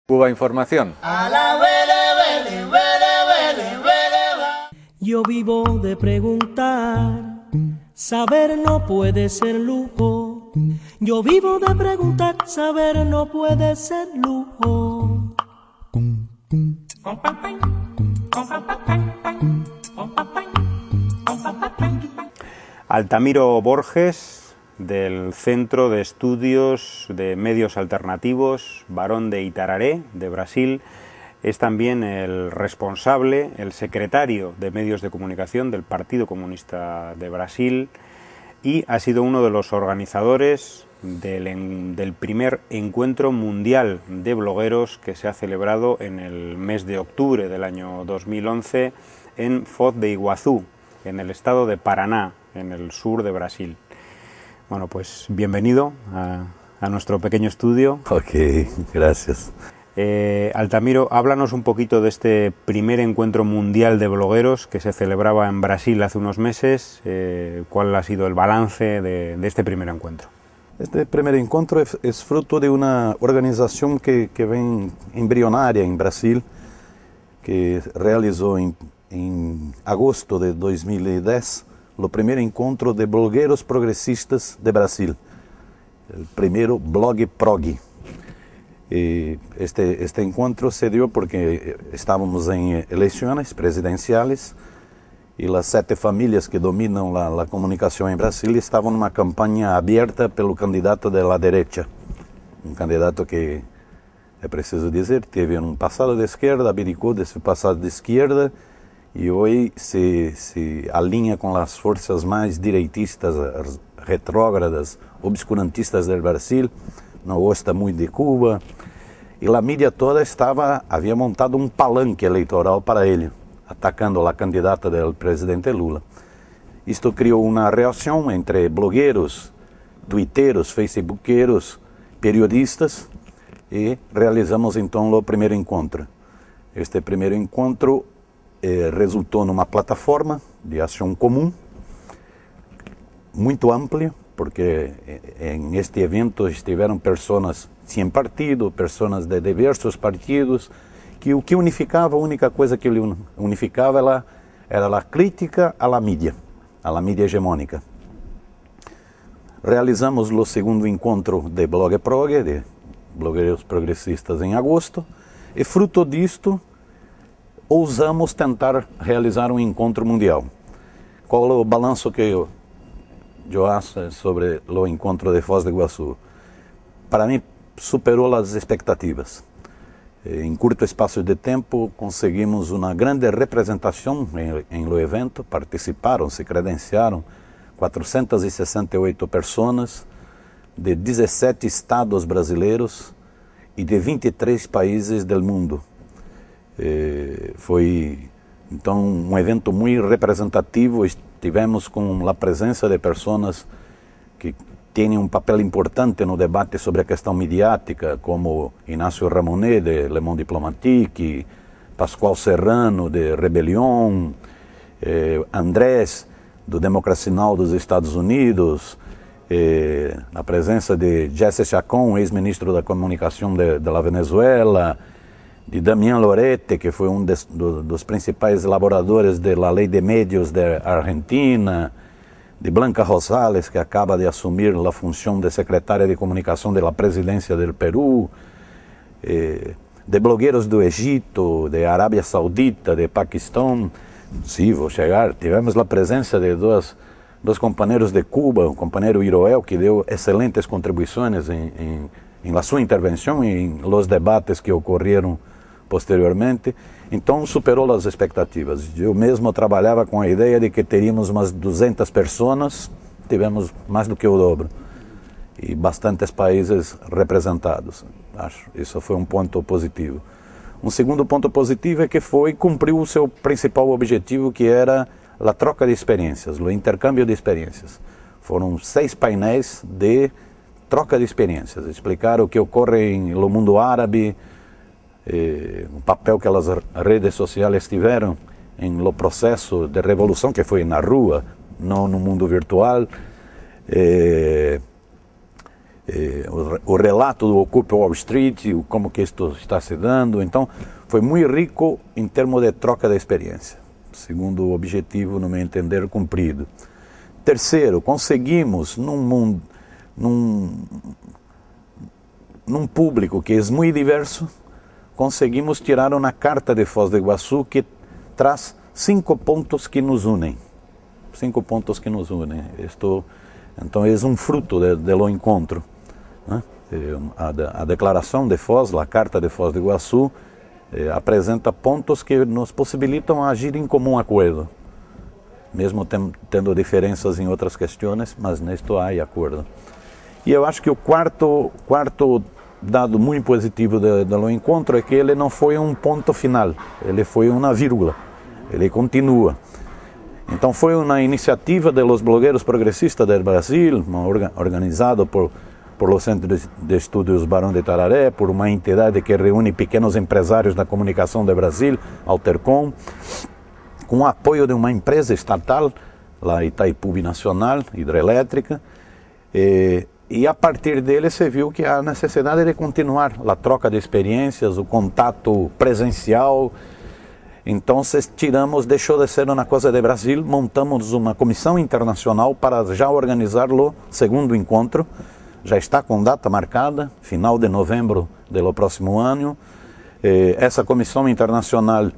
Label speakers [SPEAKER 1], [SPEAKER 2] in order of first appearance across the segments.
[SPEAKER 1] Cuba Información.
[SPEAKER 2] Yo vivo de preguntar, saber no puede ser lujo. Yo vivo de preguntar, saber no puede ser lujo.
[SPEAKER 3] Altamiro Borges, del Centro de Estudios de Medios Alternativos Barón de Itararé, de Brasil, es también el responsable, el secretario de Medios de Comunicación del Partido Comunista de Brasil y ha sido uno de los organizadores del primer encuentro mundial de blogueros que se ha celebrado en el mes de octubre del año 2011 en Foz de Iguazú, en el estado de Paraná, en el sur de Brasil. Bueno, pues bienvenido a nuestro pequeño estudio.
[SPEAKER 4] Ok, gracias.
[SPEAKER 3] Altamiro, háblanos un poquito de este primer encuentro mundial de blogueros que se celebraba en Brasil hace unos meses. ¿Cuál ha sido el balance de este primer encuentro?
[SPEAKER 4] Este primer encuentro es fruto de una organización que ven embrionaria en Brasil, que realizó en agosto de 2010 el primer encuentro de blogueros progresistas de Brasil, el primero Blog Prog. Este encuentro se dio porque estábamos en elecciones presidenciales y las 7 familias que dominan la comunicación en Brasil estaban en una campaña abierta pelo candidato de la derecha, un candidato que, es preciso decir, teve un pasado de izquierda, abdicó de su pasado de izquierda y hoy se alinea con las fuerzas más direitistas, retrógradas, obscurantistas del Brasil, no gosta muito de Cuba, e a mídia toda havia montado um palanque eleitoral para ele, atacando a candidata do presidente Lula. Isto criou uma reação entre blogueiros, twitteiros, facebookeiros, periodistas, e realizamos então o primeiro encontro. Este primeiro encontro resultou numa plataforma de ação comum, muito ampla, porque en este evento estiveram pessoas sem partido, pessoas de diversos partidos, que o que unificava, a única coisa que unificava era a crítica à mídia hegemônica. Realizamos o segundo encontro de Blog Prog, de blogueiros progressistas, em agosto, e fruto disto, ousamos tentar realizar um encontro mundial. Qual é o balanço que eu hago sobre o encontro de Foz de Iguazú? Para mim, superou as expectativas. Em curto espaço de tempo, conseguimos uma grande representação em lo evento. Participaram, se credenciaram 468 pessoas de 17 estados brasileiros e de 23 países do mundo. Foi, então, um evento muito representativo. Estivemos com a presença de pessoas que têm um papel importante no debate sobre a questão midiática, como Inácio Ramonet, de Le Monde Diplomatique, Pascoal Serrano, de Rebelión, Andrés, do Democracia Now dos Estados Unidos, a presença de Jesse Chacón, ex-ministro da Comunicação da Venezuela, de Damián Lorete, que foi dos principais elaboradores da Lei de Medios da Argentina, de Blanca Rosales, que acaba de assumir a função de secretária de comunicação da presidência do Peru, de blogueiros do Egito, de Arábia Saudita, de Paquistão. Sim, vou chegar. Tivemos a presença de dois companheiros de Cuba, o companheiro Iroel, que deu excelentes contribuições em la sua intervenção e em los debates que ocorreram posteriormente. Então superou as expectativas. Eu mesmo trabalhava com a ideia de que teríamos umas 200 pessoas, tivemos mais do que o dobro. E bastantes países representados. Acho isso foi um ponto positivo. Um segundo ponto positivo é que cumpriu o seu principal objetivo, que era a troca de experiências, o intercâmbio de experiências. Foram 6 painéis de troca de experiências, explicar o que ocorre no mundo árabe, o papel que as redes sociais tiveram no processo de revolução, que foi na rua, não no mundo virtual. o relato do Occupy Wall Street, como que isto está se dando. Então, foi muito rico em termos de troca de experiência. Segundo objetivo, no meu entender, cumprido. Terceiro, conseguimos, num público que é muito diverso, conseguimos tirar uma carta de Foz do Iguaçu que traz 5 pontos que nos unem. 5 pontos que nos unem. Então, é um fruto do encontro. Né? A declaração de Foz, a carta de Foz do Iguaçu, apresenta pontos que nos possibilitam agir em comum acordo, mesmo tendo diferenças em outras questões, mas nisto há acordo. E eu acho que o quarto dado muito positivo do encontro é que ele não foi um ponto final, ele foi uma vírgula, ele continua. Então foi uma iniciativa dos blogueiros progressistas do Brasil, organizado por o Centro de Estudos Barão de Itararé, por uma entidade que reúne pequenos empresários da comunicação do Brasil, Altercom, com o apoio de uma empresa estatal, a Itaipu Nacional, hidrelétrica, e a partir dele se viu que há necessidade de continuar a troca de experiências, o contato presencial. Então, deixou de ser uma coisa de Brasil, montamos uma comissão internacional para já organizar o segundo encontro. Já está com data marcada, final de novembro do próximo ano. Essa comissão internacional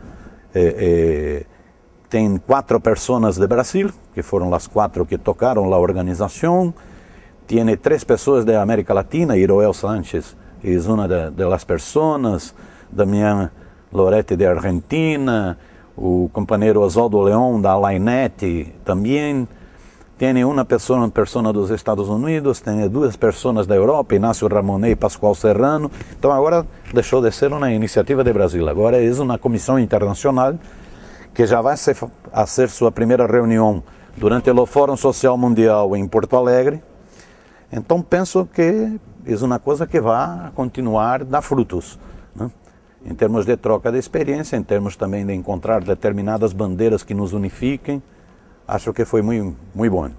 [SPEAKER 4] tem 4 pessoas de Brasil, que foram as 4 que tocaram a organização. Tem 3 pessoas da América Latina, Iroel Sánchez é uma das pessoas, Damián Loretti de Argentina, o companheiro Oswaldo León da Lainet também. Tem uma pessoa dos Estados Unidos, tem 2 pessoas da Europa, Inácio Ramonet e Pascoal Serrano. Então agora deixou de ser uma iniciativa de Brasil, agora é uma comissão internacional que já vai fazer sua primeira reunião durante o Fórum Social Mundial em Porto Alegre. Então penso que é uma coisa que vai continuar a dar frutos, né? Em termos de troca de experiência, em termos também de encontrar determinadas bandeiras que nos unifiquem. Acho que fue muy bueno.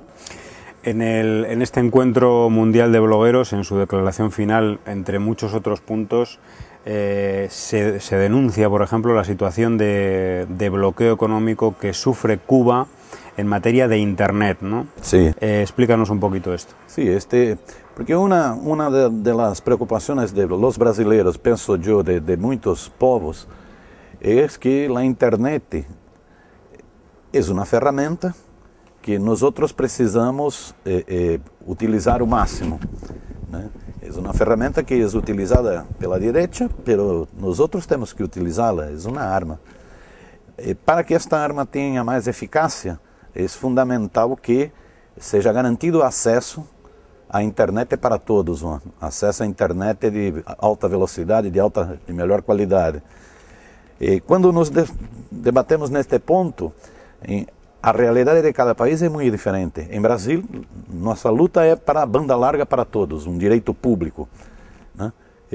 [SPEAKER 3] En este encuentro mundial de blogueros, en su declaración final, entre muchos otros puntos, se denuncia, por ejemplo, la situación de bloqueo económico que sufre Cuba en materia de Internet, ¿no?
[SPEAKER 4] Sí.
[SPEAKER 3] Explícanos un poquito esto.
[SPEAKER 4] Sí, porque una de las preocupaciones de los brasileños, pienso yo, de muchos povos, es que la Internet é uma ferramenta que nós precisamos utilizar o máximo, né? É uma ferramenta que é utilizada pela direita, mas nós temos que utilizá-la, é uma arma. Para que esta arma tenha mais eficácia, é fundamental que seja garantido o acesso à internet para todos, acesso à internet de alta velocidade, de melhor qualidade. Quando nos debatemos neste ponto, a realidade de cada país é muito diferente. Em Brasil, nossa luta é para a banda larga para todos, um direito público, né?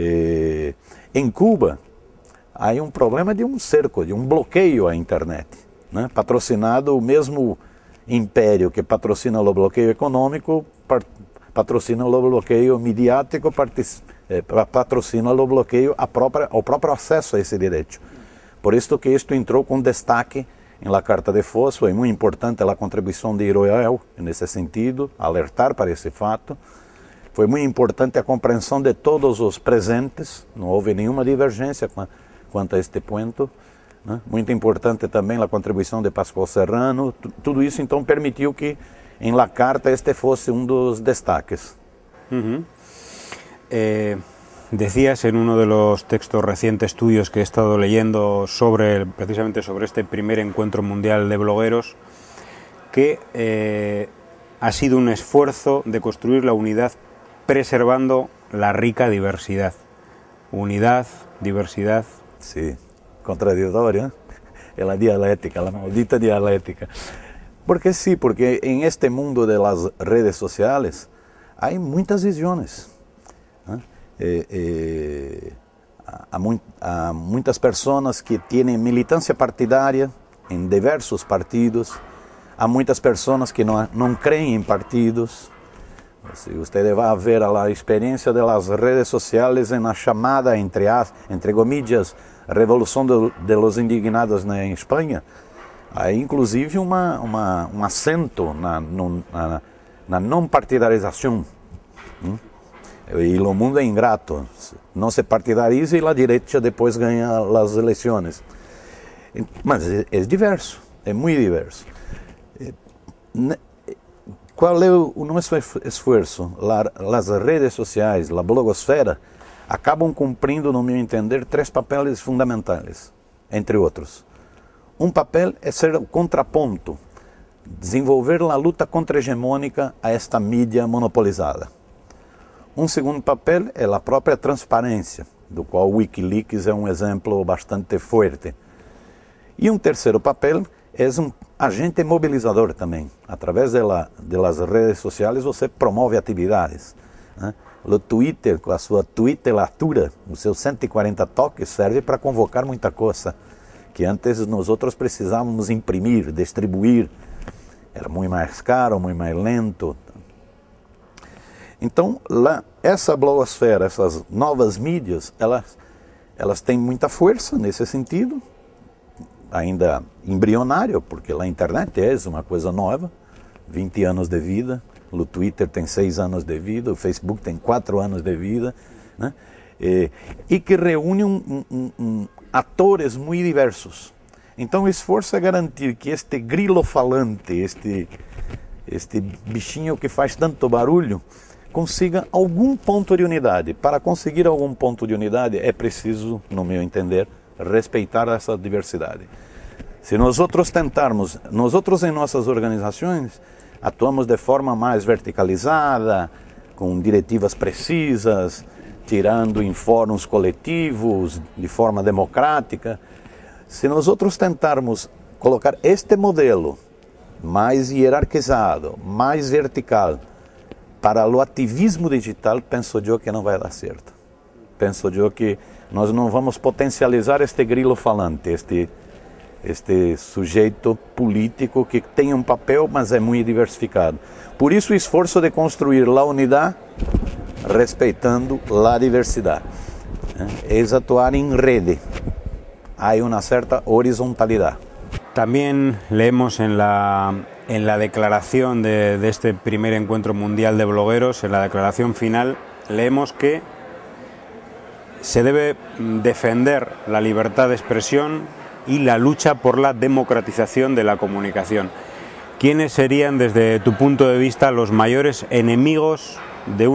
[SPEAKER 4] Em Cuba, há um problema de um cerco, de um bloqueio à internet, né? Patrocinado, o mesmo império que patrocina o bloqueio econômico, patrocina o bloqueio midiático, patrocina o bloqueio ao próprio acesso a esse direito. Por isso que isto entrou com destaque em la Carta de Foz. Foi muito importante a contribuição de Iroel nesse sentido, alertar para esse fato. Foi muito importante a compreensão de todos os presentes, não houve nenhuma divergência quanto a este ponto, né? Muito importante também a contribuição de Pascoal Serrano. Tudo isso então permitiu que em la Carta este fosse um dos destaques.
[SPEAKER 3] Decías en uno de los textos recientes tuyos que he estado leyendo precisamente sobre este primer encuentro mundial de blogueros, que ha sido un esfuerzo de construir la unidad preservando la rica diversidad. Unidad, diversidad.
[SPEAKER 4] Sí, contradictoria, la dialéctica, la maldita dialéctica. Porque sí, porque en este mundo de las redes sociales hay muchas visiones. Há muitas pessoas que têm militância partidária em diversos partidos, há muitas pessoas que não creem em partidos, Si usted va a ver a la experiencia de las redes sociales en la chamada, entre comillas, revolução de los indignados en Espanha, há inclusive um acento na não partidarização. E o mundo é ingrato, não se partidariza e a direita depois ganha as eleições. Mas é diverso, é muito diverso. Qual é o nosso esforço? As redes sociais, a blogosfera, acabam cumprindo, no meu entender, 3 papéis fundamentais, entre outros. Um papel é ser o contraponto, desenvolver a luta contra-hegemônica a esta mídia monopolizada. Um segundo papel é a própria transparência, do qual o Wikileaks é um exemplo bastante forte. E um terceiro papel é um agente mobilizador também. Através das redes sociais você promove atividades. O Twitter, com a sua twitteratura, os seus 140 toques, serve para convocar muita coisa, que antes nós outros precisávamos imprimir, distribuir. Era muito mais caro, muito mais lento. Então, essa blogosfera, essas novas mídias, elas têm muita força nesse sentido, ainda embrionário, porque a internet é uma coisa nova, 20 anos de vida, o Twitter tem 6 anos de vida, o Facebook tem 4 anos de vida, né? E que reúne atores muito diversos. Então o esforço é garantir que este grilo falante, este bichinho que faz tanto barulho, consiga algum ponto de unidade. Para conseguir algum ponto de unidade é preciso, no meu entender, respeitar essa diversidade. Se nós outros tentarmos, nós outros em nossas organizações, atuamos de forma mais verticalizada, com diretivas precisas, tirando em fóruns coletivos, de forma democrática. Se nós outros tentarmos colocar este modelo mais hierarquizado, mais vertical, para o ativismo digital, penso eu que não vai dar certo. Penso eu que nós não vamos potencializar este grilo falante, este sujeito político que tem um papel, mas é muito diversificado. Por isso o esforço de construir a unidade, respeitando a diversidade. É atuar em rede. Há uma certa horizontalidade.
[SPEAKER 3] También leemos en la declaración de este primer encuentro mundial de blogueros, en la declaración final, leemos que se debe defender la libertad de expresión y la lucha por la democratización de la comunicación. ¿Quiénes serían, desde tu punto de vista, los mayores enemigos de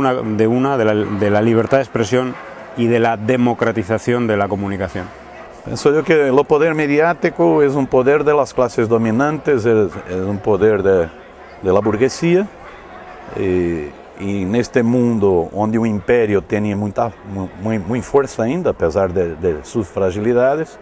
[SPEAKER 3] la libertad de expresión y de la democratización de la comunicación?
[SPEAKER 4] Penso eu que o poder mediático é um poder das classes dominantes, é um poder da burguesia, e neste mundo onde o império tem muita força ainda, apesar de suas fragilidades,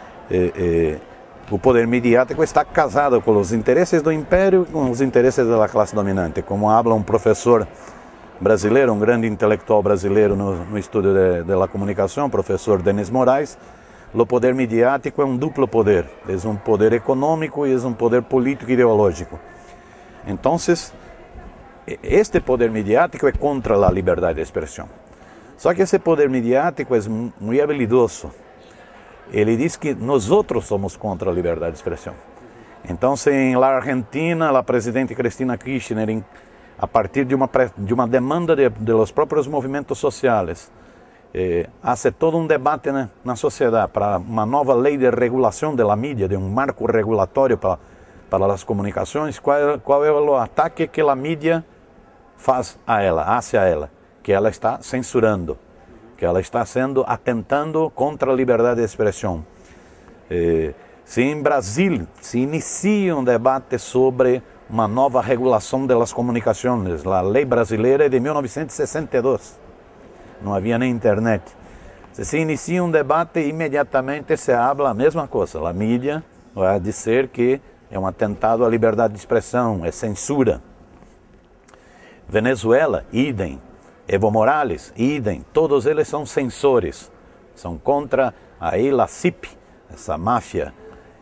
[SPEAKER 4] o poder mediático está casado com os interesses do império e com os interesses da classe dominante. Como habla um professor brasileiro, um grande intelectual brasileiro no estudo da comunicação, o professor Denis Moraes, o poder mediático é um duplo poder, é um poder econômico e é um poder político e ideológico. Então, este poder mediático é contra a liberdade de expressão. Só que esse poder mediático é muito habilidoso. Ele diz que nós outros somos contra a liberdade de expressão. Então, na Argentina, a presidente Cristina Kirchner, a partir de uma demanda de los próprios movimentos sociais, hace todo um debate na sociedade para uma nova lei de regulação da mídia, de um marco regulatório para as comunicações. Qual é o ataque que a mídia faz a ela, hace a ela? Que ela está censurando, que ela está atentando contra a liberdade de expressão. Se em Brasil se inicia um debate sobre uma nova regulação das comunicações, a lei brasileira é de 1962. Não havia nem internet. Se inicia um debate, imediatamente se habla a mesma coisa. A mídia vai dizer que é um atentado à liberdade de expressão, é censura. Venezuela, idem. Evo Morales, idem. Todos eles são censores. São contra a CIP, essa máfia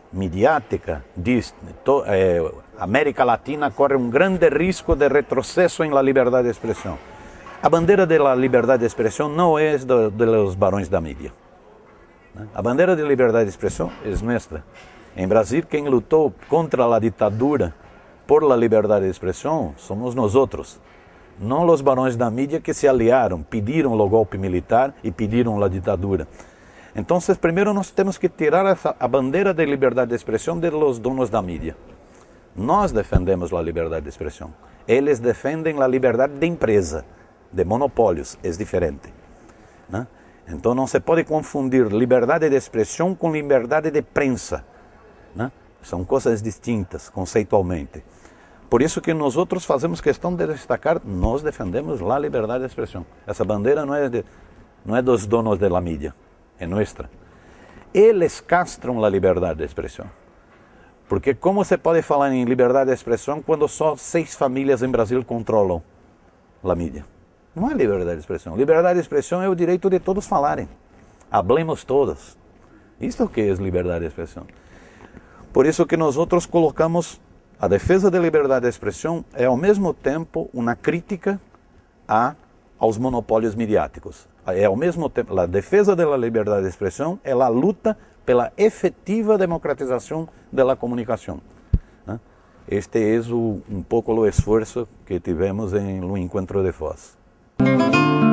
[SPEAKER 4] midiática diz América Latina corre um grande risco de retrocesso em la liberdade de expressão. A bandeira da liberdade de expressão não é dos barões da mídia. A bandeira de liberdade de expressão é nossa. Em Brasil, quem lutou contra a ditadura por la liberdade de expressão somos nós outros. Não os barões da mídia que se aliaram, pediram o golpe militar e pediram a ditadura. Então, primeiro nós temos que tirar a bandeira de liberdade de expressão de los donos da mídia. Nós defendemos a liberdade de expressão. Eles defendem a liberdade de empresa, de monopólios. É diferente. Né? Então, não se pode confundir liberdade de expressão com liberdade de prensa. Né? São coisas distintas, conceitualmente. Por isso que nós outros fazemos questão de destacar, nós defendemos a liberdade de expressão. Essa bandeira não é dos donos da mídia, é nossa. Eles castram a liberdade de expressão. Porque como se pode falar em liberdade de expressão quando só 6 famílias em Brasil controlam a mídia? Não é liberdade de expressão. Liberdade de expressão é o direito de todos falarem. Hablemos todos. Isso é o que é liberdade de expressão. Por isso que nós outros colocamos a defesa da liberdade de expressão é ao mesmo tempo uma crítica aos monopólios midiáticos. É ao mesmo tempo, a defesa da liberdade de expressão é a luta pela efetiva democratização da comunicação. Este é um pouco o esforço que tivemos no Encontro de Foz.